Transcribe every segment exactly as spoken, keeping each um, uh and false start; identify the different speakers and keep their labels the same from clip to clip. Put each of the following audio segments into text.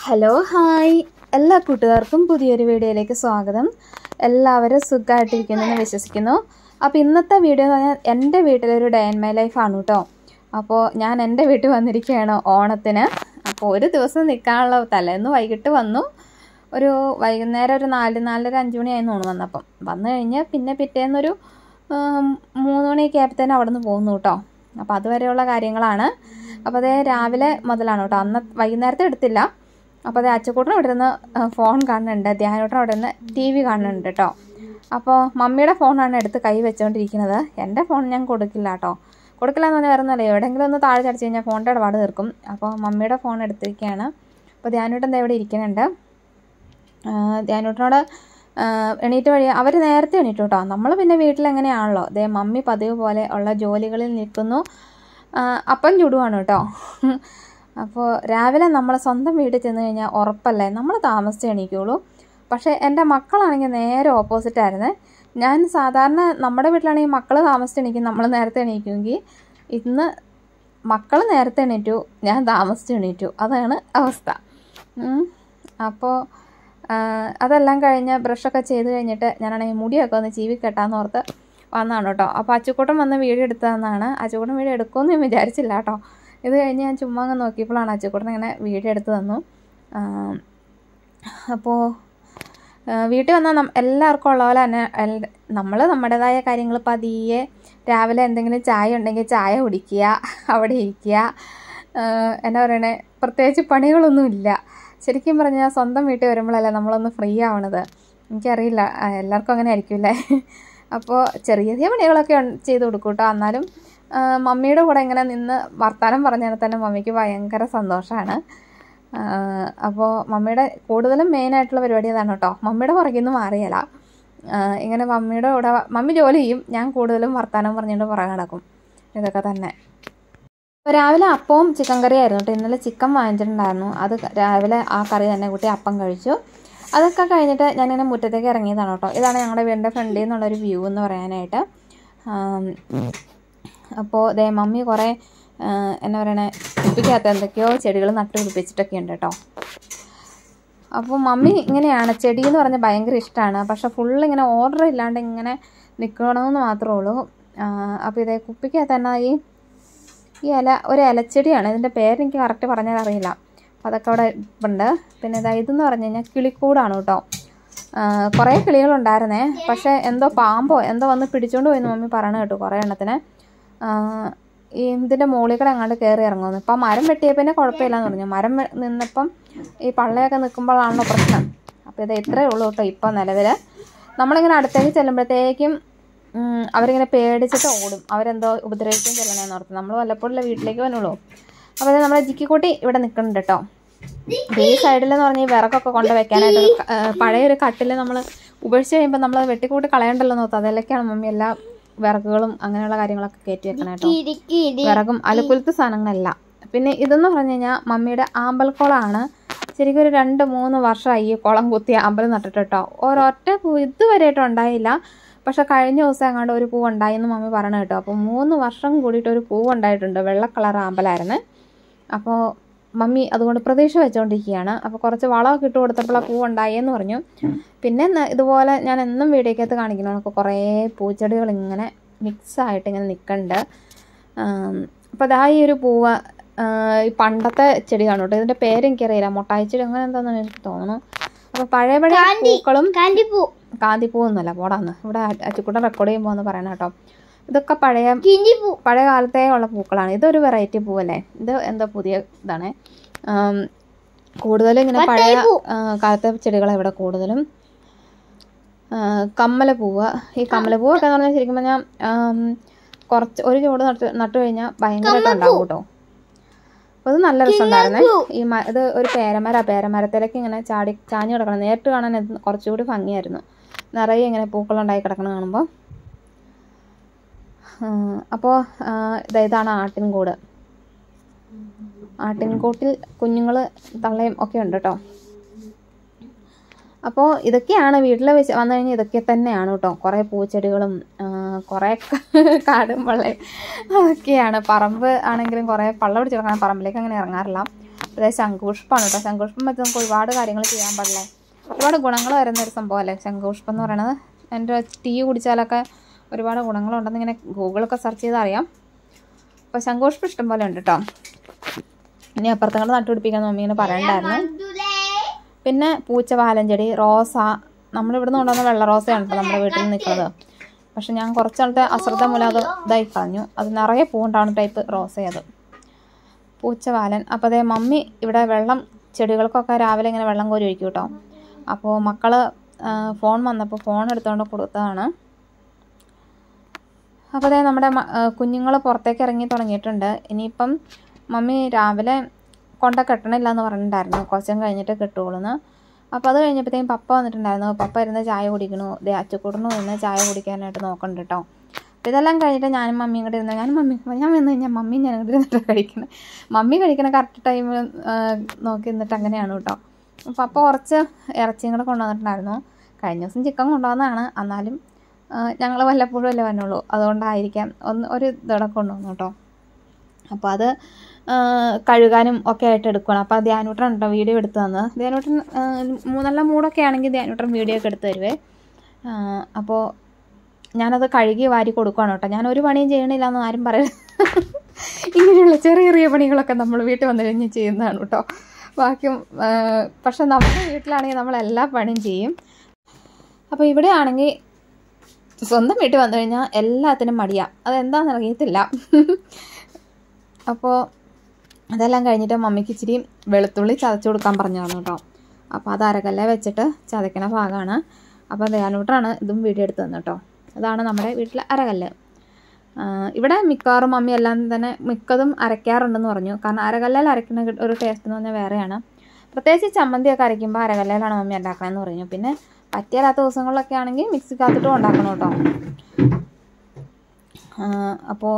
Speaker 1: Hello hi എല്ലാ കൂട്ടുകാർക്കും പുതിയൊരു വീഡിയോയിലേക്ക് സ്വാഗതം. എല്ലാവരും സുഖമായിട്ടിരിക്കുന്നെന്ന് വിശ്വസിക്കുന്നു. അപ്പോൾ ഇന്നത്തെ വീഡിയോ എന്ന് പറഞ്ഞാൽ എൻ്റെ വീട്ടിലൊരു ഡേ ഇൻ മൈ ലൈഫാണ് കേട്ടോ. അപ്പോൾ ഞാൻ എൻ്റെ വീട്ടിൽ വന്നിരിക്കുകയാണ് ഓണത്തിന്. അപ്പോൾ ഒരു ദിവസം നിൽക്കാനുള്ള തലേന്ന് വൈകിട്ട് വന്നു. ഒരു വൈകുന്നേരം ഒരു നാല് നാലര അഞ്ച് മണിയായിരുന്നു തോന്നുന്നു വന്നപ്പം. വന്നു കഴിഞ്ഞ് പിന്നെ പിറ്റേന്നൊരു മൂന്ന് മണിയൊക്കെ ആയപ്പോഴത്തേനും അവിടെ നിന്ന് പോകുന്നു കേട്ടോ. അപ്പോൾ അതുവരെയുള്ള കാര്യങ്ങളാണ്. അപ്പോൾ അതേ രാവിലെ മുതലാണ് കേട്ടോ. അന്ന് വൈകുന്നേരത്തെ എടുത്തില്ല. അപ്പോൾ അത് അച്ചക്കൂട്ടൻ ഇവിടെ നിന്ന് ഫോൺ കാണുന്നുണ്ട്, ധ്യാനോട്ടൻ അവിടെ നിന്ന് ടി വി കാണുന്നുണ്ട് കേട്ടോ. അപ്പോൾ മമ്മിയുടെ ഫോണാണ് എടുത്ത് കൈ വെച്ചുകൊണ്ടിരിക്കുന്നത്. എൻ്റെ ഫോൺ ഞാൻ കൊടുക്കില്ല കേട്ടോ. കൊടുക്കില്ല എന്ന് പറഞ്ഞാൽ വേറെ ഒന്നുമല്ല, എവിടെയെങ്കിലും ഒന്ന് താഴെ ചടിച്ച് കഴിഞ്ഞാൽ ഫോണിൻ്റെ ഇടപാട് തീർക്കും. അപ്പോൾ മമ്മിയുടെ ഫോൺ എടുത്തിരിക്കുകയാണ്. അപ്പോൾ ധ്യാനോട്ടൻ എന്താ ഇവിടെ ഇരിക്കുന്നുണ്ട്. ധ്യാനോട്ടനോട് എണീറ്റ് വഴി അവർ നേരത്തെ എണീറ്റു കേട്ടോ. നമ്മൾ പിന്നെ വീട്ടിലെങ്ങനെയാണല്ലോ, അതേ മമ്മി പതിവ് പോലെ ഉള്ള ജോലികളിൽ നിൽക്കുന്നു. അപ്പം ചുടുവാണ് കേട്ടോ. അപ്പോൾ രാവിലെ നമ്മൾ സ്വന്തം വീട്ടിൽ ചെന്ന് കഴിഞ്ഞാൽ ഉറപ്പല്ലേ നമ്മൾ താമസിച്ച് എണീക്കുള്ളൂ. പക്ഷേ എൻ്റെ മക്കളാണെങ്കിൽ നേരെ ഓപ്പോസിറ്റ് ആയിരുന്നു. ഞാൻ സാധാരണ നമ്മുടെ വീട്ടിലാണെങ്കിൽ മക്കൾ താമസിച്ച് എണീക്കും, നമ്മൾ നേരത്തെ എണീക്കുമെങ്കിൽ ഇന്ന് മക്കൾ നേരത്തെ എണീറ്റു, ഞാൻ താമസിച്ച് എണീറ്റു. അതാണ് അവസ്ഥ. അപ്പോൾ അതെല്ലാം കഴിഞ്ഞ് ബ്രഷൊക്കെ ചെയ്ത് കഴിഞ്ഞിട്ട് ഞാനാണെങ്കിൽ മുടിയൊക്കെ ഒന്ന് ചീവി കെട്ടാന്ന് ഓർത്ത് വന്നതാണ് കേട്ടോ. അപ്പോൾ അച്ചുക്കൂട്ടൻ വന്ന് വീഡിയോ എടുത്തതെന്നാണ്. അച്ചുക്കൂട്ടൻ വീഡിയോ എടുക്കുമെന്ന് ഞാൻ വിചാരിച്ചില്ല കേട്ടോ. ഇത് കഴിഞ്ഞ് ഞാൻ ചുമ്മാ അങ്ങ് നോക്കിയപ്പോഴാണ് അച്ചുക്കൂട്ടൻ ഇങ്ങനെ വീഡിയോ എടുത്ത് തന്നു. അപ്പോൾ വീട്ടിൽ വന്നാൽ എല്ലാവർക്കും ഉള്ള പോലെ തന്നെ നമ്മൾ നമ്മുടേതായ കാര്യങ്ങൾ പതിയെ രാവിലെ എന്തെങ്കിലും ചായ ഉണ്ടെങ്കിൽ ചായ കുടിക്കുക, അവിടെ ഇരിക്കുക. എന്താ പറയണേ, പ്രത്യേകിച്ച് പണികളൊന്നുമില്ല. ശരിക്കും പറഞ്ഞാൽ സ്വന്തം വീട്ടിൽ വരുമ്പോഴല്ലേ നമ്മളൊന്ന് ഫ്രീ ആവണത്. എനിക്കറിയില്ല, എല്ലാവർക്കും അങ്ങനെ ആയിരിക്കുമല്ലേ. അപ്പോൾ ചെറിയ ചെറിയ പണികളൊക്കെ ചെയ്ത് കൊടുക്കും കേട്ടോ. എന്നാലും മമ്മിയുടെ കൂടെ ഇങ്ങനെ നിന്ന് വർത്താനം പറഞ്ഞാൽ തന്നെ മമ്മിക്ക് ഭയങ്കര സന്തോഷമാണ്. അപ്പോൾ മമ്മിയുടെ കൂടുതലും മെയിനായിട്ടുള്ള പരിപാടി അതാണ് കേട്ടോ. മമ്മിയുടെ പുറകിൽ നിന്ന് മാറിയല്ല. ഇങ്ങനെ മമ്മിയുടെ കൂടെ മമ്മി ജോലി ചെയ്യും, ഞാൻ കൂടുതലും വർത്താനം പറഞ്ഞുകൊണ്ട് പുറകെ നടക്കും. ഇതൊക്കെ തന്നെ. അപ്പോൾ രാവിലെ അപ്പവും ചിക്കൻ കറി ആയിരുന്നു കേട്ടോ. ഇന്നലെ ചിക്കൻ വാങ്ങിച്ചിട്ടുണ്ടായിരുന്നു. അത് രാവിലെ ആ കറി തന്നെ കൂട്ടി അപ്പം കഴിച്ചു. അതൊക്കെ കഴിഞ്ഞിട്ട് ഞാനിങ്ങനെ മുറ്റത്തേക്ക് ഇറങ്ങിയതാണ് കേട്ടോ. ഇതാണ് ഞങ്ങളുടെ വീടിൻ്റെ ഫ്രണ്ടിൽ നിന്നുള്ളൊരു വ്യൂ എന്ന് പറയാനായിട്ട്. അപ്പോൾ ദേ മമ്മി കുറേ എന്നാ പറയണേ കുപ്പിക്കകത്ത് എന്തൊക്കെയോ ചെടികൾ നട്ട് പിടിപ്പിച്ചിട്ടൊക്കെ ഉണ്ട് കേട്ടോ. അപ്പോൾ മമ്മി ഇങ്ങനെയാണ്, ചെടി എന്ന് പറഞ്ഞാൽ ഭയങ്കര ഇഷ്ടമാണ്. പക്ഷേ ഫുള്ള് ഇങ്ങനെ ഓർഡർ ഇല്ലാണ്ട് ഇങ്ങനെ നിൽക്കണമെന്ന് മാത്രമേ ഉള്ളൂ. അപ്പോൾ ഇതേ കുപ്പിക്കകത്ത് തന്നെ ഈ ഈ ഇല ഒരു ഇലച്ചെടിയാണ്. ഇതിൻ്റെ പേരെനിക്ക് കറക്റ്റ് പറഞ്ഞാൽ അറിയില്ല. അപ്പോൾ അതൊക്കെ അവിടെ ഉണ്ട്. പിന്നെ ഇതാ ഇതെന്ന് പറഞ്ഞു കഴിഞ്ഞാൽ കിളിക്കൂടാണ് കേട്ടോ. കുറേ കിളികളുണ്ടായിരുന്നേ, പക്ഷേ എന്തോ പാമ്പോ എന്തോ വന്ന് പിടിച്ചുകൊണ്ട് പോയെന്ന് മമ്മി പറയണ കേട്ടു കുറേ എണ്ണത്തിന്. ഈ ഇതിൻ്റെ മുകളിൽ കൂടെ അങ്ങോട്ട് കയറി ഇറങ്ങുന്നു. ഇപ്പം മരം വെട്ടിയ പിന്നെ കുഴപ്പമില്ലാന്ന് പറഞ്ഞു. മരം നിന്നപ്പം ഈ പള്ളയൊക്കെ നിൽക്കുമ്പോഴാണല്ലോ പ്രശ്നം. അപ്പോൾ ഇത് ഇത്രയേ ഉള്ളൂ കേട്ടോ ഇപ്പം നിലവിൽ. നമ്മളിങ്ങനെ അടുത്തേക്ക് ചെല്ലുമ്പോഴത്തേക്കും അവരിങ്ങനെ പേടിച്ചിട്ട് ഓടും. അവരെന്തോ ഉപദ്രവിക്കും ചെല്ലണേന്ന് ഓർത്ത്. നമ്മൾ വല്ലപ്പോഴും വീട്ടിലേക്ക് വന്നുള്ളൂ. അപ്പോൾ അത് നമ്മുടെ ജിക്കിക്കുട്ടി ഇവിടെ നിൽക്കുന്നുണ്ട് കേട്ടോ. ഈ സൈഡിലെന്ന് പറഞ്ഞാൽ വിറകൊക്കെ കൊണ്ട് വെക്കാനായിട്ട് പഴയൊരു കട്ടിൽ നമ്മൾ ഉപേക്ഷിച്ച് കഴിയുമ്പോൾ നമ്മൾ വെട്ടിക്കൂട്ടി കളയണ്ടല്ലോ നോക്കാം. അതിലൊക്കെയാണ് മമ്മി എല്ലാ വിറകുകളും അങ്ങനെയുള്ള കാര്യങ്ങളൊക്കെ കയറ്റി വെക്കണേട്ടോ. വിറകും അലക്കുലത്തെ സാധനങ്ങളല്ല. പിന്നെ ഇതെന്ന് പറഞ്ഞു കഴിഞ്ഞാൽ മമ്മിയുടെ ആമ്പൽക്കുളമാണ്. ശരിക്കും ഒരു രണ്ട് മൂന്ന് വർഷമായി ഈ കുളം കുത്തി അമ്പലം നട്ടിട്ട് കേട്ടോ. ഒരൊറ്റ പൂ ഇതുവരെയായിട്ടും ഉണ്ടായില്ല. പക്ഷെ കഴിഞ്ഞ ദിവസം എങ്ങാണ്ട് ഒരു പൂ ഉണ്ടായിന്ന് മമ്മി പറഞ്ഞു കേട്ടോ. അപ്പോൾ മൂന്ന് വർഷം കൂടിയിട്ട് ഒരു പൂ ഉണ്ടായിട്ടുണ്ട്. വെള്ള കളർ ആമ്പലായിരുന്നു. അപ്പോൾ മമ്മി അതുകൊണ്ട് പ്രതീക്ഷ വെച്ചുകൊണ്ടിരിക്കുകയാണ്. അപ്പോൾ കുറച്ച് വളമൊക്കെ ഇട്ട് കൊടുത്തപ്പോൾ ആ പൂ ഉണ്ടായെന്ന് പറഞ്ഞു. പിന്നെ ഇതുപോലെ ഞാൻ എന്നും വീഡിയോക്കകത്ത് കാണിക്കണം. അപ്പോൾ കുറേ പൂച്ചെടികൾ ഇങ്ങനെ മിക്സായിട്ട് ഇങ്ങനെ നിൽക്കുന്നുണ്ട്. അപ്പോൾ അതാ ഈ ഒരു പൂവ് ഈ പണ്ടത്തെ ചെടിയാണ് കേട്ടോ. ഇതിൻ്റെ പേരെനിക്കറിയില്ല, മൊട്ടായി ചെടി അങ്ങനെ എന്താണെന്ന് എനിക്ക് തോന്നുന്നു. അപ്പോൾ പഴയ പഴയ പൂക്കളും കാന്തിപ്പൂ കാന്തിപ്പൂവൊന്നുമല്ല പോടാന്ന് ഇവിടെ അച്ചുക്കുട്ടൻ റെക്കോർഡ് ചെയ്യുമ്പോൾ എന്ന് പറയണം കേട്ടോ. ഇതൊക്കെ പഴയ പഴയ കാലത്തേ ഉള്ള പൂക്കളാണ്. ഇതൊരു വെറൈറ്റി പൂവല്ലേ. ഇത് എന്തോ പുതിയ ഇതാണ്. കൂടുതലും ഇങ്ങനെ പഴയ കാലത്തെ ചെടികളാണ് ഇവിടെ കൂടുതലും. കമ്മലപ്പൂവ്, ഈ കമ്മലപ്പൂവൊക്കെ എന്ന് പറഞ്ഞാൽ ശരിക്കും പറഞ്ഞാൽ കുറച്ച് ഒരു ചൂട് നട്ട് നട്ടു കഴിഞ്ഞാൽ ഭയങ്കരമായിട്ട് ഉണ്ടാവും കേട്ടോ. അപ്പോൾ അത് നല്ല രസമുണ്ടായിരുന്നേ. ഈ മ ഇത് ഒരു പേരമര പേരമരത്തിലേക്ക് ഇങ്ങനെ ചാടി ചാഞ്ഞ് കിടക്കണം. നേരിട്ട് കാണാൻ കുറച്ചുകൂടി ഭംഗിയായിരുന്നു. നിറയെ ഇങ്ങനെ പൂക്കളുണ്ടായി കിടക്കണം കാണുമ്പോൾ. അപ്പോൾ ഇതാണ് ആട്ടിൻകൂട്. ആട്ടിൻകൂട്ടിൽ കുഞ്ഞുങ്ങൾ തള്ളയും ഒക്കെ ഉണ്ട് കേട്ടോ. അപ്പോൾ ഇതൊക്കെയാണ് വീട്ടിൽ വെച്ച് വന്നു കഴിഞ്ഞാൽ ഇതൊക്കെ തന്നെയാണ് കേട്ടോ. കുറേ പൂച്ചെടികളും കുറേ കാടും പള്ളയും അതൊക്കെയാണ്. പറമ്പ് ആണെങ്കിലും കുറേ പള്ള പിടിച്ച് കിടക്കണം. പറമ്പിലേക്ക് അങ്ങനെ ഇറങ്ങാറില്ല. അതായത് ശംഖുപുഷ്പമാണ് കേട്ടോ. ശംഖുപുഷ്പം വെച്ച് നമുക്ക് ഒരുപാട് കാര്യങ്ങൾ ചെയ്യാൻ പാടില്ലേ, ഒരുപാട് ഗുണങ്ങൾ വരുന്നൊരു സംഭവമല്ലേ ശംഖുപുഷ്പം എന്ന് പറയുന്നത്. എൻ്റെ ടീ കുടിച്ചാലൊക്കെ ഒരുപാട് ഗുണങ്ങളുണ്ടെന്ന് ഇങ്ങനെ ഗൂഗിളൊക്കെ സെർച്ച് ചെയ്താൽ അറിയാം. അപ്പോൾ ശംഖുപുഷ്പം ഇഷ്ടം പോലെ ഉണ്ട് കേട്ടോ. ഇനി അപ്പുറത്തങ്ങോട്ട് നട്ടുപിടിപ്പിക്കാമെന്ന് മമ്മി ഇങ്ങനെ പറയണ്ടായിരുന്നു. പിന്നെ പൂച്ചവാലൻ ചെടി, റോസ, നമ്മളിവിടുന്ന് കൊണ്ടുവന്ന വെള്ള റോസയാണ് കേട്ടോ നമ്മുടെ വീട്ടിൽ നിൽക്കുന്നത്. പക്ഷെ ഞാൻ കുറച്ചാളത്തെ അശ്രദ്ധ മൂലം അത് ഇതായി കളഞ്ഞു. അത് നിറയെ പൂവുണ്ടാവുന്ന ടൈപ്പ് റോസയത്, പൂച്ചവാലൻ. അപ്പോൾ അതേ മമ്മി ഇവിടെ വെള്ളം ചെടികൾക്കൊക്കെ രാവിലെ ഇങ്ങനെ വെള്ളം കോരി ഒഴിക്കും കേട്ടോ. അപ്പോൾ മക്കൾ ഫോൺ വന്നപ്പോൾ ഫോൺ എടുത്തുകൊണ്ട് കൊടുത്തതാണ്. അപ്പോൾ അതേ നമ്മുടെ കുഞ്ഞുങ്ങൾ പുറത്തേക്ക് ഇറങ്ങി തുടങ്ങിയിട്ടുണ്ട്. ഇനിയിപ്പം മമ്മി രാവിലെ കൊണ്ട കെട്ടണില്ല എന്ന് പറഞ്ഞിട്ടുണ്ടായിരുന്നു, കുറച്ചും കഴിഞ്ഞിട്ട് കിട്ടുകയുള്ളൂന്ന്. അപ്പോൾ അത് കഴിഞ്ഞപ്പോഴത്തേക്കും പപ്പ വന്നിട്ടുണ്ടായിരുന്നു. പപ്പ ഇരുന്ന് ചായ കുടിക്കണു, ദേ അച്ചുകൂട്ടനും ഇരുന്ന് ചായ കുടിക്കാനായിട്ട് നോക്കണ്ട കേട്ടോ. അപ്പോൾ ഇതെല്ലാം കഴിഞ്ഞിട്ട് ഞാനും മമ്മിയും കൂടെ ഇരുന്നു. ഞാൻ മമ്മി ഞാൻ വന്നു കഴിഞ്ഞാൽ മമ്മി ഞാൻ കൂടെ ഇരുന്നിട്ട് കഴിക്കണം. മമ്മി കഴിക്കണ കറക്റ്റ് ടൈം നോക്കി നിന്നിട്ട് അങ്ങനെയാണ് കേട്ടോ. പപ്പ കുറച്ച് ഇറച്ചിയും കൂടെ കൊണ്ടുവന്നിട്ടുണ്ടായിരുന്നു. കഴിഞ്ഞ ദിവസം ചിക്കൻ കൊണ്ടുവന്നതാണ്, എന്നാലും ഞങ്ങൾ വല്ലപ്പോഴും അല്ലേ വന്നുള്ളൂ, അതുകൊണ്ടായിരിക്കാം ഒന്ന് ഒരു ഇതോടെ കൊണ്ടുവന്നു കേട്ടോ. അപ്പോൾ അത് കഴുകാനും ഒക്കെ ആയിട്ട് എടുക്കണം. അപ്പോൾ ധ്യാനൂട്ടൻ കേട്ടോ വീഡിയോ എടുത്ത് തന്നത്. ധ്യാനൂട്ടൻ നല്ല മൂടൊക്കെ ആണെങ്കിൽ ധ്യാനൂട്ടൻ വീഡിയോ ഒക്കെ എടുത്ത് തരുവേ. അപ്പോൾ ഞാനത് കഴുകി വാരി കൊടുക്കുകയാണ് കേട്ടോ. ഞാൻ ഒരു പണിയും ചെയ്യണില്ല എന്ന് ആരും പറയരുത്. ഇങ്ങനെയുള്ള ചെറിയ ചെറിയ പണികളൊക്കെ നമ്മൾ വീട്ടിൽ വന്നു കഴിഞ്ഞ് ചെയ്യുന്നതാണ് കേട്ടോ. ബാക്കിയും പക്ഷെ നമ്മുടെ വീട്ടിലാണെങ്കിൽ നമ്മൾ എല്ലാ പണിയും ചെയ്യും. അപ്പോൾ ഇവിടെ ആണെങ്കിൽ സ്വന്തം വീട്ടിൽ വന്നു കഴിഞ്ഞാൽ എല്ലാത്തിനും മടിയാണ്, അതെന്താണെന്ന് അറിയത്തില്ല. അപ്പോൾ അതെല്ലാം കഴിഞ്ഞിട്ട് മമ്മിക്ക് ഇച്ചിരി വെളുത്തുള്ളി ചതച്ച് കൊടുക്കാൻ പറഞ്ഞതാണ് കേട്ടോ. അപ്പോൾ അത് അരകല്ലെ വെച്ചിട്ട് ചതയ്ക്കണ ഭാഗമാണ്. അപ്പോൾ ധ്യാനൂട്ടനാണ് ഇതും വീഡിയോ എടുത്ത് തന്നെ കേട്ടോ. അതാണ് നമ്മുടെ വീട്ടിലെ അരകല്ല്. ഇവിടെ മിക്കവാറും മമ്മി എല്ലാം തന്നെ മിക്കതും അരയ്ക്കാറുണ്ടെന്ന് പറഞ്ഞു. കാരണം അരകല്ലിൽ അരയ്ക്കുന്ന ഒരു ടേസ്റ്റ് എന്ന് പറഞ്ഞാൽ വേറെയാണ്. പ്രത്യേകിച്ച് ചമ്മന്തിയൊക്കെ അരയ്ക്കുമ്പോൾ അരകല്ലിലാണ് മമ്മി ഉണ്ടാക്കണമെന്ന് പറഞ്ഞു. പിന്നെ പറ്റിയാലാത്ത ദിവസങ്ങളിലൊക്കെ ആണെങ്കിൽ മിക്സിക്കകത്തിട്ടും ഉണ്ടാക്കണം കേട്ടോ. അപ്പോൾ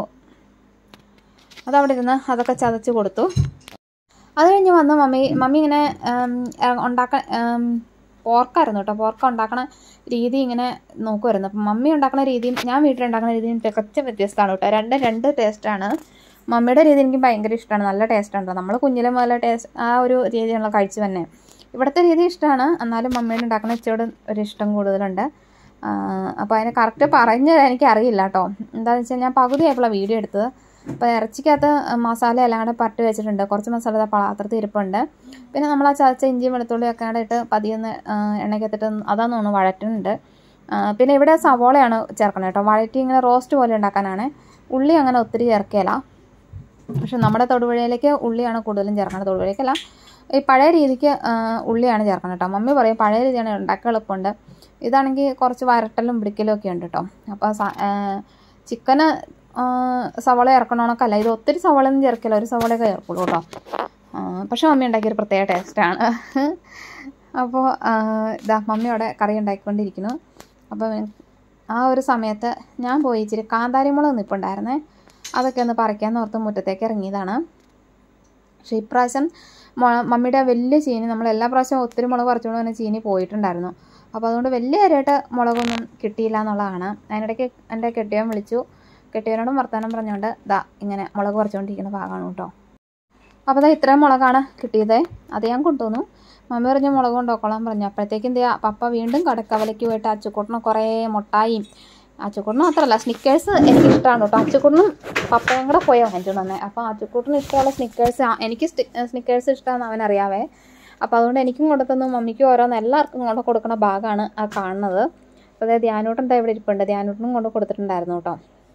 Speaker 1: അതവിടെ ഇരുന്ന് അതൊക്കെ ചതച്ച് കൊടുത്തു. അത് കഴിഞ്ഞ് വന്ന് മമ്മി മമ്മി ഇങ്ങനെ ഉണ്ടാക്കാൻ പോർക്കായിരുന്നു കേട്ടോ. പോർക്ക ഉണ്ടാക്കണ രീതി ഇങ്ങനെ നോക്കുമായിരുന്നു. അപ്പം മമ്മി ഉണ്ടാക്കുന്ന രീതിയും ഞാൻ വീട്ടിലുണ്ടാക്കുന്ന രീതിയും തികച്ചും വ്യത്യസ്തമാണ് കേട്ടോ. രണ്ടും രണ്ട് ടേസ്റ്റാണ്. മമ്മിയുടെ രീതി എനിക്ക് ഭയങ്കര ഇഷ്ടമാണ്, നല്ല ടേസ്റ്റാണ്. നമ്മൾ കുഞ്ഞിലെ മുതലേ ടേസ്റ്റ് ആ ഒരു രീതിയാണല്ലോ കഴിച്ചു തന്നെ. ഇവിടുത്തെ രീതി ഇഷ്ടമാണ്, എന്നാലും മമ്മിയുടെ ഉണ്ടാക്കുന്ന ഇച്ചിരി ഒരു ഇഷ്ടം കൂടുതലുണ്ട്. അപ്പോൾ അതിന് കറക്റ്റ് പറഞ്ഞത് എനിക്കറിയില്ല കേട്ടോ. എന്താണെന്ന് വെച്ചാൽ ഞാൻ പകുതിയായപ്പോഴാണ് വീഡിയോ എടുത്തത്. അപ്പോൾ ഇറച്ചിക്കകത്ത് മസാല എല്ലാം കൂടെ പരട്ടി വെച്ചിട്ടുണ്ട്. കുറച്ച് മസാല പാത്രത്തിൽ ഇരിപ്പുണ്ട്. പിന്നെ നമ്മൾ ആ ചതച്ച ഇഞ്ചിയും വെളുത്തുള്ളിയൊക്കെ കൂടെ ഇട്ട് പതിയൊന്ന് എണ്ണയ്ക്കകത്തിട്ട് അതാന്ന് തോന്നുന്നു വഴറ്റുന്നുണ്ട്. പിന്നെ ഇവിടെ സവോളയാണ് ചേർക്കണം കേട്ടോ. വഴറ്റി ഇങ്ങനെ റോസ്റ്റ് പോലെ ഉണ്ടാക്കാനാണ്. ഉള്ളി അങ്ങനെ ഒത്തിരി ചേർക്കുകയില്ല. പക്ഷെ നമ്മുടെ തൊടുപുഴയിലേക്ക് ഉള്ളിയാണ് കൂടുതലും ചേർക്കുന്നത്. തൊടുപുഴയ്ക്കല്ല, ഈ പഴയ രീതിക്ക് ഉള്ളിയാണ് ചേർക്കണം കേട്ടോ. മമ്മി പറയും പഴയ രീതിയാണ് ഉണ്ടാക്കാൻ എളുപ്പമുണ്ട്. ഇതാണെങ്കിൽ കുറച്ച് വരട്ടലും പിടിക്കലും ഒക്കെ ഉണ്ട് കേട്ടോ. അപ്പോൾ ചിക്കന് സവോള ഇറക്കണമെന്നൊക്കെയല്ല, ഇത് ഒത്തിരി സവോളയൊന്നും ചേർക്കില്ല, ഒരു സവോളയൊക്കെ ചേർക്കുള്ളൂ കേട്ടോ. പക്ഷെ മമ്മി ഉണ്ടാക്കിയൊരു പ്രത്യേക ടേസ്റ്റാണ്. അപ്പോൾ ഇതാ മമ്മി അവിടെ കറി ഉണ്ടാക്കിക്കൊണ്ടിരിക്കുന്നു. അപ്പോൾ ആ ഒരു സമയത്ത് ഞാൻ പോയി ഇച്ചിരി കാന്താരിമുളക് നിൽപ്പുണ്ടായിരുന്നേ, അതൊക്കെ ഒന്ന് പറിക്കാമെന്ന് ഓർത്ത് മുറ്റത്തേക്ക് ഇറങ്ങിയതാണ്. പക്ഷേ ഇപ്രാവശ്യം മമ്മിയുടെ വലിയ ചീനി, നമ്മൾ എല്ലാ പ്രാവശ്യവും ഒത്തിരി മുളക് പറിച്ചുകൊണ്ട് തന്നെ ചീനി പോയിട്ടുണ്ടായിരുന്നു. അപ്പോൾ അതുകൊണ്ട് വലിയ കാര്യമായിട്ട് മുളകൊന്നും കിട്ടിയില്ല എന്നുള്ളതാണ്. അതിനിടയ്ക്ക് എൻ്റെ കെട്ടിയവൻ വിളിച്ചു. കെട്ടിയവനോടും വർത്തമാനം പറഞ്ഞുകൊണ്ട് ഇതാ ഇങ്ങനെ മുളക് പറിച്ചുകൊണ്ടിരിക്കുന്ന ഭാഗമാണ് കേട്ടോ. അപ്പോൾ ഇതാ ഇത്രയും മുളകാണ് കിട്ടിയത്, അത് ഞാൻ കൊണ്ടുവന്നു. മമ്മി പറഞ്ഞു മുളക് കൊണ്ടുപോക്കോളാൻ പറഞ്ഞു. അപ്പോഴത്തേക്കും എന്ത് ചെയ്യുക, പപ്പ വീണ്ടും കടക്കവലയ്ക്ക് പോയിട്ട് അച്ചുക്കൂട്ടന് കുറേ മുട്ടായും, അച്ചുക്കൂട്ടന് മാത്രമല്ല സ്നിക്കേഴ്സ് എനിക്ക് ഇഷ്ടമാണ് കേട്ടോ. അച്ചുക്കൂട്ടനും പപ്പയും കൂടെ പോയി വാങ്ങിച്ചു തന്നെ. അപ്പോൾ അച്ചുക്കൂട്ടന് ഇഷ്ടമുള്ള സ്നിക്കേഴ്സ്, എനിക്ക് സ്നിക്കേഴ്സ് ഇഷ്ടമാണെന്ന് അവനറിയാവേ. അപ്പോൾ അതുകൊണ്ട് എനിക്കും കൊണ്ടുത്തന്നു, മമ്മിക്കും ഓരോന്ന് എല്ലാവർക്കും കൊണ്ട് കൊടുക്കുന്ന ഭാഗമാണ് ആ കാണുന്നത്. അപ്പോൾ അതായത് ധ്യാനൂട്ടൻ എന്താ ഇവിടെ ഇരിപ്പുണ്ട്, ധ്യാനൂട്ടനും കൊണ്ട് കൊടുത്തിട്ടുണ്ടായിരുന്നു കേട്ടോ.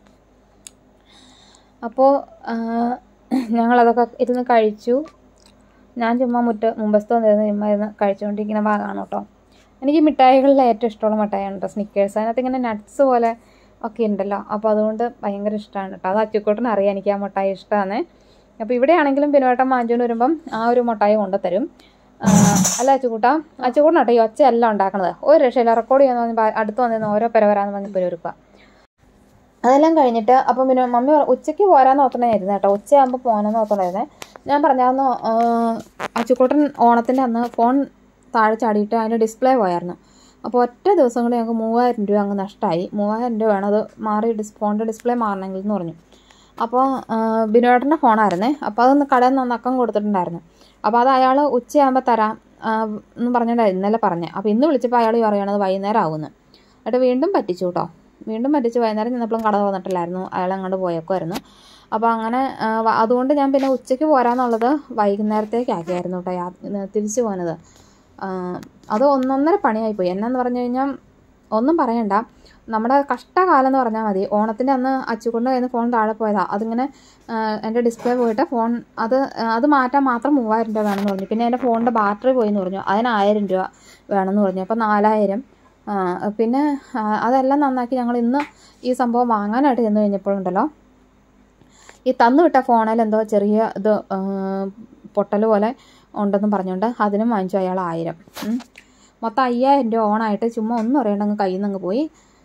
Speaker 1: അപ്പോൾ ഞങ്ങളതൊക്കെ ഇരുന്ന് കഴിച്ചു. ഞാൻ ചുമ്മാ മുറ്റ മുമ്പസ്ത് വന്നിരുന്ന് ചുമ്മാ ഇരുന്ന് കഴിച്ചുകൊണ്ടിരിക്കുന്ന ഭാഗമാണ് കേട്ടോ. എനിക്ക് മിഠായികളിൽ ഏറ്റവും ഇഷ്ടമുള്ള മിഠായിയാണ് കേട്ടോ സ്നിക്കേഴ്സ്. അതിനകത്ത് ഇങ്ങനെ നട്ട്സ് പോലെ ഒക്കെ ഉണ്ടല്ലോ, അപ്പോൾ അതുകൊണ്ട് ഭയങ്കര ഇഷ്ടമാണ് കേട്ടോ. അത് അച്ചുക്കൂട്ടന് അറിയാം എനിക്ക് ആ മിഠായി ഇഷ്ടമാണ്. അപ്പോൾ ഇവിടെയാണെങ്കിലും പിന്നുവേട്ടം വാങ്ങിച്ചുകൊണ്ട് വരുമ്പം ആ ഒരു മിഠായി കൊണ്ടുത്തരും. അല്ല അച്ചുകൂട്ട, അച്ചുകൂട്ടനാട്ടോ ഈ ഒച്ച എല്ലാം ഉണ്ടാക്കണത്. ഒരു രക്ഷയില്ല, റെക്കോർഡ് ചെയ്യാന്ന് പറഞ്ഞാൽ അടുത്ത് വന്നിരുന്ന് ഓരോ പെരവരാന്ന് പറഞ്ഞ് പെരുവരുക്കുക. അതെല്ലാം കഴിഞ്ഞിട്ട് അപ്പം പിന്നെ മമ്മി ഉച്ചയ്ക്ക് പോരാന്ന് നോക്കണമായിരുന്നു കേട്ടോ. ഉച്ചയാകുമ്പോൾ പോകാനെന്ന് നോക്കണമായിരുന്നേ. ഞാൻ പറഞ്ഞായിരുന്നു അച്ചുക്കൂട്ടൻ ഓണത്തിൻ്റെ അന്ന് ഫോൺ താഴെ ചാടിയിട്ട് അതിൻ്റെ ഡിസ്പ്ലേ പോയായിരുന്നു. അപ്പോൾ ഒറ്റ ദിവസം കൂടി ഞങ്ങൾക്ക് മൂവായിരം രൂപ അങ്ങ് നഷ്ടമായി. മൂവായിരം രൂപ വേണം അത് മാറി ഡിസ് ഫോണിൻ്റെ ഡിസ്പ്ലേ മാറണമെങ്കിൽ എന്ന് പറഞ്ഞു. അപ്പോൾ ബിനോട്ടൻ്റെ ഫോണായിരുന്നേ. അപ്പോൾ അതൊന്ന് കടയിൽ നിന്ന് നക്കം കൊടുത്തിട്ടുണ്ടായിരുന്നു. അപ്പോൾ അത് അയാൾ ഉച്ചയാകുമ്പോൾ തരാം എന്ന് പറഞ്ഞിട്ട് ഇന്നലെ പറഞ്ഞത്. അപ്പോൾ ഇന്ന് വിളിച്ചപ്പോൾ അയാൾ പറയുകയാണത് വൈകുന്നേരം ആകുമെന്ന്. എന്നിട്ട് വീണ്ടും പറ്റിച്ചു കേട്ടോ. വീണ്ടും പറ്റിച്ച് വൈകുന്നേരം ചെന്നപ്പോഴും കട തുറന്നിട്ടില്ലായിരുന്നു, അയാൾ അങ്ങോട്ട് പോയേക്കുമായിരുന്നു. അപ്പോൾ അങ്ങനെ അതുകൊണ്ട് ഞാൻ പിന്നെ ഉച്ചയ്ക്ക് പോരാന്നുള്ളത് വൈകുന്നേരത്തേക്കാക്കിയായിരുന്നു കേട്ടോ തിരിച്ചു പോകുന്നത്. അത് ഒന്നൊന്നര പണിയായിപ്പോയി. എന്നാന്ന് പറഞ്ഞു കഴിഞ്ഞാൽ ഒന്നും പറയണ്ട, നമ്മുടെ കഷ്ടകാലം എന്ന് പറഞ്ഞാൽ മതി. ഓണത്തിൻ്റെ അന്ന് അച്ചുകൊണ്ട് കയ്യിൽ നിന്ന് ഫോൺ താഴെ പോയതാണ്. അതിങ്ങനെ എൻ്റെ ഡിസ്പ്ലേ പോയിട്ട് ഫോൺ അത് അത് മാറ്റാൻ മാത്രം മൂവായിരം രൂപ വേണമെന്ന് പറഞ്ഞു. പിന്നെ എൻ്റെ ഫോണിൻ്റെ ബാറ്ററി പോയി എന്ന് പറഞ്ഞു, അതിന് ആയിരം രൂപ വേണമെന്ന് പറഞ്ഞു. അപ്പോൾ നാലായിരം. പിന്നെ അതെല്ലാം നന്നാക്കി ഞങ്ങൾ ഇന്ന് ഈ സംഭവം വാങ്ങാനായിട്ട് ചെന്ന് കഴിഞ്ഞപ്പോഴുണ്ടല്ലോ, ഈ തന്നു വിട്ട ഫോണിൽ എന്തോ ചെറിയ ഇത് പൊട്ടൽ പോലെ ഉണ്ടെന്നും പറഞ്ഞുകൊണ്ട് അതിനും വാങ്ങിച്ചു അയാൾ ആയിരം. മൊത്തം അയ്യായിരം രൂപ ഓണായിട്ട് ചുമ്മാ ഒന്നും അറിയണ്ടങ്ങ് കയ്യിൽ നിന്ന് പോയി.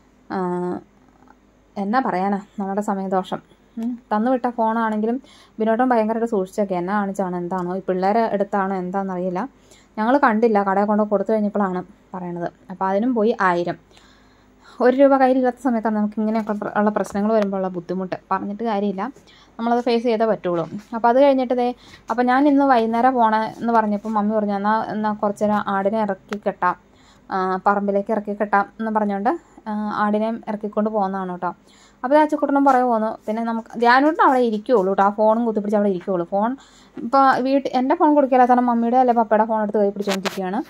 Speaker 1: എന്നാ പറയാനാ നമ്മുടെ സമയദോഷം. തന്നു വിട്ട ഫോണാണെങ്കിലും ബിനോട്ടം ഭയങ്കരമായിട്ട് സൂക്ഷിച്ചൊക്കെ എന്നെ കാണിച്ചാണ് എന്താണോ ഈ പിള്ളേരെ എടുത്താണോ എന്താണെന്നറിയില്ല. ഞങ്ങൾ കണ്ടില്ല, കടയിൽ കൊണ്ട് കൊടുത്തു കഴിഞ്ഞപ്പോഴാണ് പറയണത്. അപ്പോൾ അതിനും പോയി ആയിരം. ഒരു രൂപ കയ്യിലില്ലാത്ത സമയത്താണ് നമുക്ക് ഇങ്ങനെയൊക്കെ ഉള്ള പ്രശ്നങ്ങൾ വരുമ്പോൾ ഉള്ള ബുദ്ധിമുട്ട് പറഞ്ഞിട്ട് കാര്യമില്ല, നമ്മളത് ഫേസ് ചെയ്തേ പറ്റുള്ളൂ. അപ്പോൾ അത് കഴിഞ്ഞിട്ട് ദേ അപ്പോൾ ഞാൻ ഇന്ന് വൈകുന്നേരം പോകണം എന്ന് പറഞ്ഞപ്പോൾ മമ്മി പറഞ്ഞു എന്നാൽ എന്നാൽ കുറച്ച് നേരം ആടിനെ ഇറക്കി കെട്ടാം, പറമ്പിലേക്ക് ഇറക്കി കെട്ടാം എന്ന് പറഞ്ഞുകൊണ്ട് ആടിനെ ഇറക്കിക്കൊണ്ട് പോകുന്നതാണ് കേട്ടോ. അപ്പോൾ അച്ചുക്കുട്ടനും പുറകെ പോന്നു. പിന്നെ നമുക്ക് ധ്യാനൂട്ടൻ അവിടെ ഇരിക്കുകയുള്ളൂ കേട്ടോ, ആ ഫോണും കുത്തിപ്പിടിച്ച് അവിടെ ഇരിക്കുകയുള്ളൂ. ഫോൺ ഇപ്പോൾ വീട്ടിൽ എൻ്റെ ഫോൺ കൊടുക്കില്ലാത്ത മമ്മിയുടെ അല്ലെ പപ്പയുടെ ഫോൺ എടുത്ത് കൈ പിടിച്ചുകൊണ്ടിരിക്കുകയാണ്.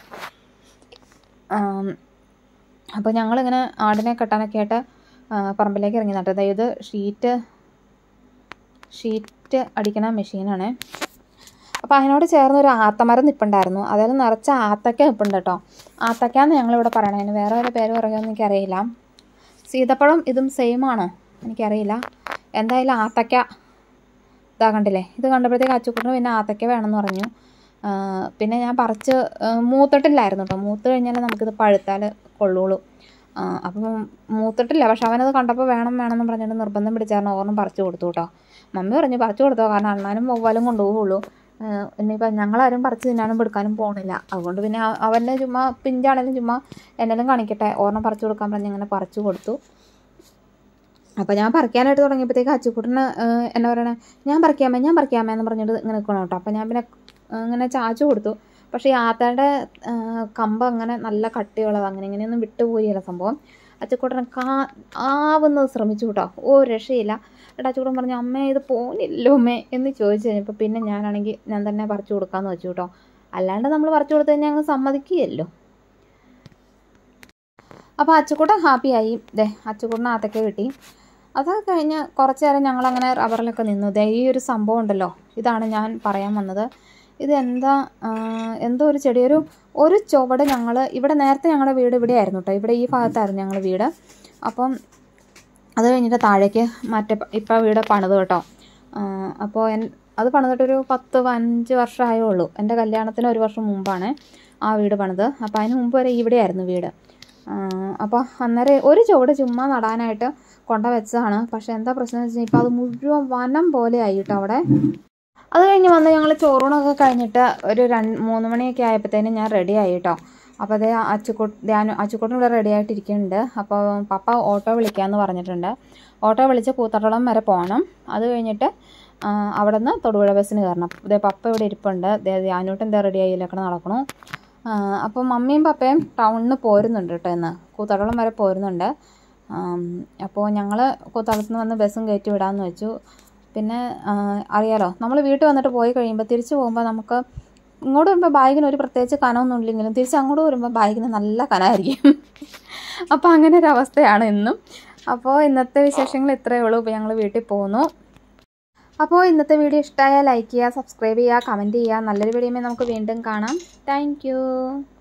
Speaker 1: അപ്പോൾ ഞങ്ങളിങ്ങനെ ആടിനെ കെട്ടാനൊക്കെ ആയിട്ട് പറമ്പിലേക്ക് ഇറങ്ങി നട്ടത്. അതായത് ഷീറ്റ് ഷീറ്റ് അടിക്കണ മെഷീനാണ്. അപ്പോൾ അതിനോട് ചേർന്ന് ഒരു ആത്തമരം നിൽപ്പുണ്ടായിരുന്നു, അതിൽ നിറച്ച ആത്തക്ക നിൽപ്പുണ്ട് കേട്ടോ. ആത്തക്കാന്ന് ഞങ്ങളിവിടെ പറയണേ, അതിന് വേറെ ഒരു പേര് പറയുമെന്ന് എനിക്കറിയില്ല. സീതപ്പഴം ഇതും സെയിം ആണോ എനിക്കറിയില്ല. എന്തായാലും ആത്തക്ക ഇതാ കണ്ടില്ലേ. ഇത് കണ്ടപ്പോഴത്തേക്ക് അച്ചുക്കുട്ടിന് പിന്നെ ആത്തക്ക വേണമെന്ന് പറഞ്ഞു. പിന്നെ ഞാൻ പറിച്ച് മൂത്തിട്ടില്ലായിരുന്നു കേട്ടോ, മൂത്ത് കഴിഞ്ഞാൽ നമുക്കിത് പഴുത്താൽ കൊള്ളുള്ളൂ. അപ്പം മൂത്തിട്ടില്ല, പക്ഷെ അവനത് കണ്ടപ്പോൾ വേണം വേണമെന്ന് പറഞ്ഞിട്ട് നിർബന്ധം പിടിച്ചായിരുന്നു. ഓർമ്മ പറിച്ചു കൊടുത്തു കേട്ടോ. മമ്മി പറഞ്ഞു പറിച്ചു കൊടുത്തോ, കാരണം അണ്ണാനും വവ്വാലും കൊണ്ടുപോകുള്ളൂ. ഇനിയിപ്പോൾ ഞങ്ങളാരും പറിച്ച് തിന്നാനും എടുക്കാനും പോകണില്ല. അതുകൊണ്ട് പിന്നെ അവൻ്റെ ചുമ്മാ പിഞ്ചാണെങ്കിലും ചുമ്മാ എന്നെല്ലാം കാണിക്കട്ടെ, ഓർമ്മ പറിച്ചു കൊടുക്കാൻ പറഞ്ഞ് ഇങ്ങനെ പറിച്ചു കൊടുത്തു. അപ്പോൾ ഞാൻ പറിക്കാനായിട്ട് തുടങ്ങിയപ്പോഴത്തേക്ക് അച്ചുക്കുട്ടന് എന്നാ പറയണേ, ഞാൻ പറിക്കാമേ ഞാൻ പറിക്കാമേ എന്ന് പറഞ്ഞിട്ട് ഇങ്ങനെ നിൽക്കണം കേട്ടോ. അപ്പോൾ ഞാൻ പിന്നെ ഇങ്ങനെ ചാച്ചു കൊടുത്തു. പക്ഷേ ഈ ആത്തയുടെ കമ്പ് അങ്ങനെ നല്ല കട്ടിയുള്ളത്, അങ്ങനെ ഇങ്ങനെയൊന്നും വിട്ടുപോയില്ല സംഭവം. അച്ചുക്കുട്ടൻ കാ ആവുന്നത് ശ്രമിച്ചു കേട്ടോ, ഓ രക്ഷയില്ല. എന്നിട്ട് അച്ചുക്കുട്ടൻ പറഞ്ഞു അമ്മേ ഇത് പോണില്ലോ അമ്മേ എന്ന് ചോദിച്ചു കഴിഞ്ഞപ്പോൾ പിന്നെ ഞാനാണെങ്കിൽ ഞാൻ തന്നെ പറിച്ചു കൊടുക്കാമെന്ന് വെച്ചു കേട്ടോ. അല്ലാണ്ട് നമ്മൾ പറിച്ചു കൊടുത്തു കഴിഞ്ഞാൽ അങ്ങ് സമ്മതിക്കുകയല്ലോ. അപ്പോൾ അച്ചുക്കുട്ടൻ ഹാപ്പിയായി. ദേ അച്ചുക്കുട്ടൻ ആത്തക്ക കിട്ടി. അതൊക്കെ കഴിഞ്ഞ് കുറച്ച് നേരം ഞങ്ങളങ്ങനെ റബ്ബറിലൊക്കെ നിന്നു. ദേ ഈ ഒരു സംഭവം ഉണ്ടല്ലോ, ഇതാണ് ഞാൻ പറയാൻ വന്നത്. ഇത് എന്താ എന്തോ ഒരു ചെടി, ഒരു ഒരു ചുവട് ഞങ്ങൾ ഇവിടെ നേരത്തെ ഞങ്ങളുടെ വീട് ഇവിടെ ആയിരുന്നു കേട്ടോ, ഇവിടെ ഈ ഭാഗത്തായിരുന്നു ഞങ്ങളുടെ വീട്. അപ്പം അത് കഴിഞ്ഞിട്ട് താഴേക്ക് മറ്റേ ഇപ്പം വീട് പണിത് കേട്ടോ. അപ്പോൾ എൻ അത് പണിതിട്ടൊരു പത്ത് പതിനഞ്ച് വർഷമായേ ഉള്ളൂ. എൻ്റെ കല്യാണത്തിന് ഒരു വർഷം മുമ്പാണ് ആ വീട് പണിത്. അപ്പോൾ അതിന് മുമ്പ് വരെ ഇവിടെ ആയിരുന്നു വീട്. അപ്പോൾ അന്നേരം ഒരു ചുവട് ചുമ്മാ നടാനായിട്ട് കൊണ്ട വെച്ചതാണ്. പക്ഷേ എന്താ പ്രശ്നം എന്ന് വെച്ച് കഴിഞ്ഞാൽ ഇപ്പോൾ അത് മുഴുവൻ വനം പോലെ ആയിട്ടോ അവിടെ. അത് കഴിഞ്ഞ് വന്ന് ഞങ്ങൾ ചോറൂണൊക്കെ കഴിഞ്ഞിട്ട് ഒരു രണ്ട് മൂന്ന് മണിയൊക്കെ ആയപ്പോഴത്തേനും ഞാൻ റെഡി ആയി കേട്ടോ. അപ്പോൾ അതേ അച്ചുക്കുട്ട് ധ്യാനം അച്ചുക്കുട്ടൻ ഇവിടെ റെഡി ആയിട്ടിരിക്കുന്നുണ്ട്. അപ്പോൾ പപ്പ ഓട്ടോ വിളിക്കാമെന്ന് പറഞ്ഞിട്ടുണ്ട്. ഓട്ടോ വിളിച്ച് കൂത്തട്ടളം വരെ പോകണം. അത് കഴിഞ്ഞിട്ട് അവിടെ നിന്ന് തൊടുപുഴ ബസ്സിന് കയറണം. അതേ പപ്പ ഇവിടെ ഇരിപ്പുണ്ട്. ധ്യാനൂട്ട് എന്താ റെഡി ആയില്ലൊക്കെ നടക്കണു. അപ്പോൾ മമ്മിയും പപ്പയും ടൗണിൽ പോരുന്നുണ്ട് കേട്ടോ, ഇന്ന് കൂത്തട്ടളം വരെ പോരുന്നുണ്ട്. അപ്പോൾ ഞങ്ങൾ കൂത്തട്ടളത്തിൽ നിന്ന് വന്ന് ബസ്സും കയറ്റി വിടാമെന്ന് വെച്ചു. പിന്നെ അറിയാലോ നമ്മൾ വീട്ടിൽ വന്നിട്ട് പോയി കഴിയുമ്പോൾ തിരിച്ചു പോകുമ്പോൾ നമുക്ക് ഇങ്ങോട്ട് വരുമ്പോൾ ബാഗിന് ഒരു പ്രത്യേകിച്ച് കനമൊന്നും ഇല്ലെങ്കിലും തിരിച്ച് അങ്ങോട്ട് വരുമ്പോൾ ബാഗിന് നല്ല കനമായിരിക്കും. അപ്പോൾ അങ്ങനെ ഒരു അവസ്ഥയാണ് ഇന്നും. അപ്പോൾ ഇന്നത്തെ വിശേഷങ്ങൾ ഇത്രയേ ഉള്ളൂ. ഇപ്പോൾ ഞങ്ങൾ വീട്ടിൽ പോകുന്നു. അപ്പോൾ ഇന്നത്തെ വീഡിയോ ഇഷ്ടമായാൽ ലൈക്ക് ചെയ്യുക, സബ്സ്ക്രൈബ് ചെയ്യുക, കമൻറ്റ് ചെയ്യുക. നല്ലൊരു വീഡിയോയുമായി നമുക്ക് വീണ്ടും കാണാം. താങ്ക്